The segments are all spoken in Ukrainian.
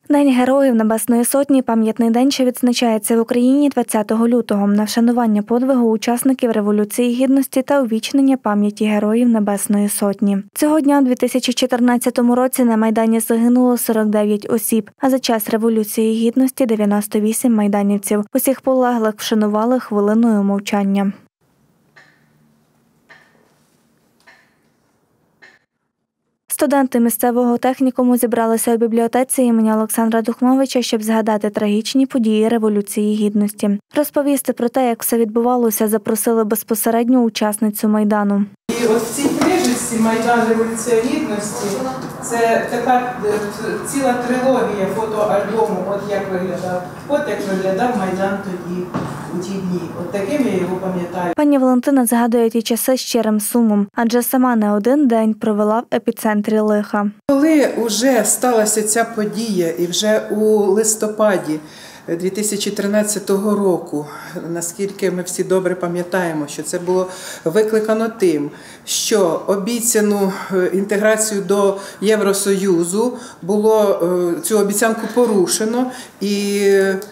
День Героїв Небесної Сотні – пам'ятний день, що відзначається в Україні 20 лютого на вшанування подвигу учасників Революції Гідності та увічнення пам'яті Героїв Небесної Сотні. Цього дня у 2014 році на Майдані загинуло 49 осіб, а за час Революції Гідності – 98 майданівців. Усіх полеглих вшанували хвилиною мовчання. Студенти місцевого технікуму зібралися у бібліотеці імені Олександра Духновича, щоб згадати трагічні події Революції Гідності. Розповісти про те, як все відбувалося, запросили безпосередньо учасницю Майдану. І от в цій книжці «Майдан. Революція Гідності» це така ціла трилогія фотоальбому, от як виглядав Майдан тоді, у ті дні. От таким я його пам'ятаю. Пані Валентина згадує ті часи з щирим сумом, адже сама не один день провела в епіцентрі лиха. Коли вже сталася ця подія, і вже у листопаді 2013 року, наскільки ми всі добре пам'ятаємо, що це було викликано тим, що обіцяну інтеграцію до Євросоюзу було цю обіцянку порушено, і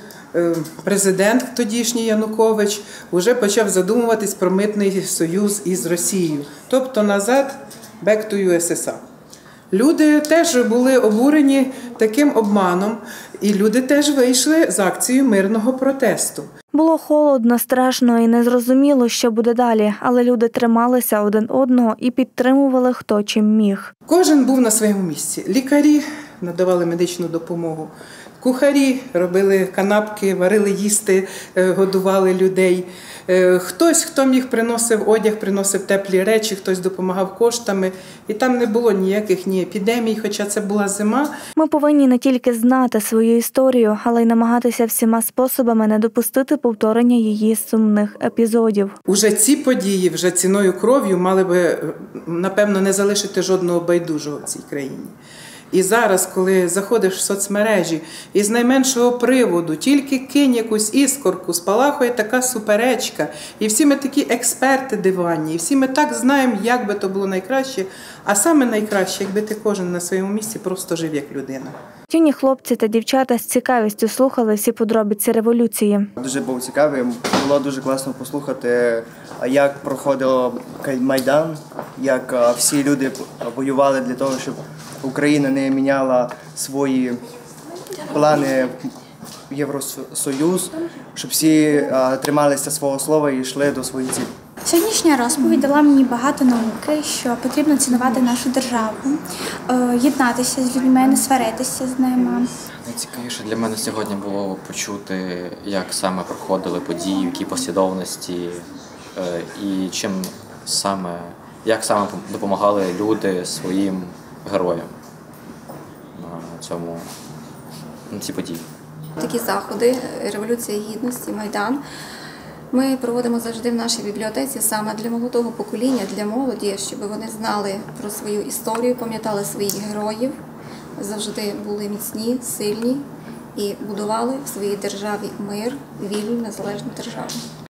президент тодішній Янукович вже почав задумуватись про митний союз із Росією, тобто назад, back to USSR. Люди теж були обурені таким обманом, і люди теж вийшли з акцією мирного протесту. Було холодно, страшно і незрозуміло, що буде далі, але люди трималися один одного і підтримували хто чим міг. Кожен був на своєму місці. Лікарі надавали медичну допомогу, кухарі робили канапки, варили їсти, годували людей. Хтось, хто міг, приносив одяг, приносив теплі речі, хтось допомагав коштами. І там не було ніяких ні епідемій, хоча це була зима. Ми повинні не тільки знати свою історію, але й намагатися всіма способами не допустити повторення її сумних епізодів. Уже ці події, вже ціною кров'ю, мали би, напевно, не залишити жодного байдужого в цій країні. І зараз, коли заходиш в соцмережі, із найменшого приводу, тільки кинь якусь іскорку, спалахує така суперечка, і всі ми такі експерти диванні, і всі ми так знаємо, як би то було найкраще, а саме найкраще, якби ти кожен на своєму місці просто жив як людина. Юні хлопці та дівчата з цікавістю слухали всі подробиці революції. Дуже був цікавий, було дуже класно послухати, як проходив Майдан, як всі люди воювали для того, щоб Україна не міняла свої плани в Євросоюз, щоб всі трималися свого слова і йшли до своїх цілей. Сьогоднішня розповідь дала мені багато науки, що потрібно цінувати нашу державу, єднатися з людьми, не сваритися з ними. Найцікавіше для мене сьогодні було почути, як саме проходили події, в якій послідовності і як саме допомагали люди своїм героям на цій події. Такі заходи, Революція Гідності, Майдан, ми проводимо завжди в нашій бібліотеці саме для молодого покоління, для молоді, щоб вони знали про свою історію, пам'ятали своїх героїв, завжди були міцні, сильні і будували в своїй державі мир, вільну, незалежну державу.